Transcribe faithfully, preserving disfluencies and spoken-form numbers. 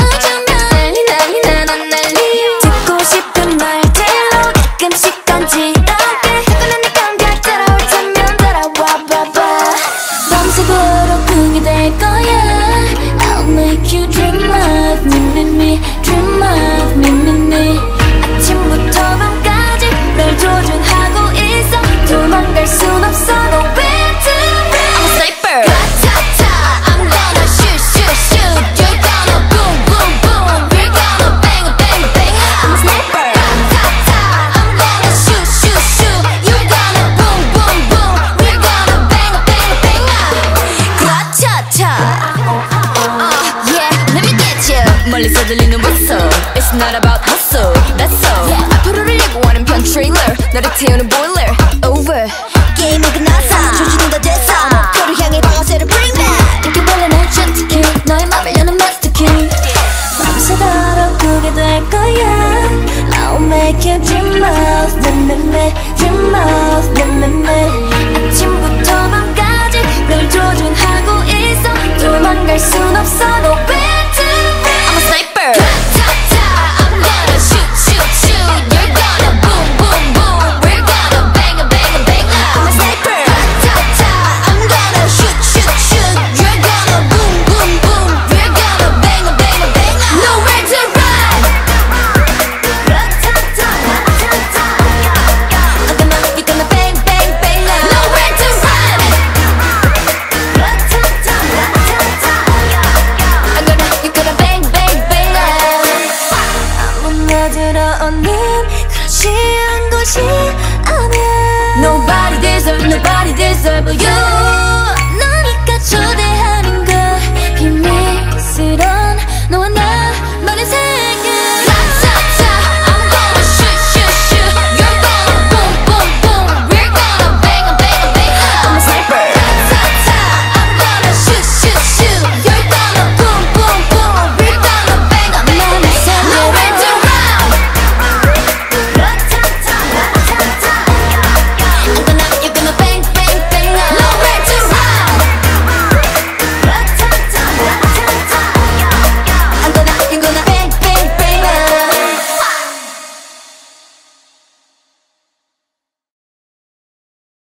어쩌면 난리 난리 나는 난리. 듣고 싶은 말대로 가끔씩 간지럽게 자꾸는 내 감각 따라올 테면 따라와 봐봐. 밤새도록 그게 될 거야. I'll make you dream of me, me, me, dream of me, me, me. 아침부터 밤까지 널 조준하고 있어. 도망갈 순 없어. No way to run. I'm a sniper. Ta-ta, I'm gonna shoot, shoot, shoot. You're gonna boom, boom, boom. We're gonna bang, bang, bang. I'm a sniper. Ta-ta, I'm gonna shoot, shoot, shoot. You're gonna boom, boom, boom. We're gonna bang, bang, bang. Ta-ta, uh, yeah, let me get you. 멀리서 들리는 whistle. It's not about hustle, that's all. Yeah. 앞으로를 예고하는 편 trailer. 너를 태우는 boiler. Over. 게임은 끝났어. 조준은 다 됐어. 목표를 향해 방아쇠를 bring back. 이렇게 벌레 날 jet kill. 너의 맘을 여는 master kill. 밤새도록 꾸게 될 거야. I'll make you dream of me, me, me, dream of me, me, me. 아침부터 밤까지 널 조준하고 있어. 도망갈 순 없어. No way to run. I'm a sniper. Ta-ta, I'm gonna shoot, shoot, shoot. You're gonna boom, boom, boom. We're gonna bang, bang, bang. I'm a sniper. Ta-ta, I'm gonna shoot, shoot, shoot. You're gonna boom, boom, boom. we're gonna bang, bang, bang. Nowhere to run. Ta-ta, ta-ta. I'm gonna, you're gonna bang, bang, bang. Nowhere to run. Ta-ta, ta-ta. I'm gonna, you're gonna bang, bang, bang. 아무나 들어오는 그런 쉬운 곳이 아니야. Nobody deserve, nobody deserve you.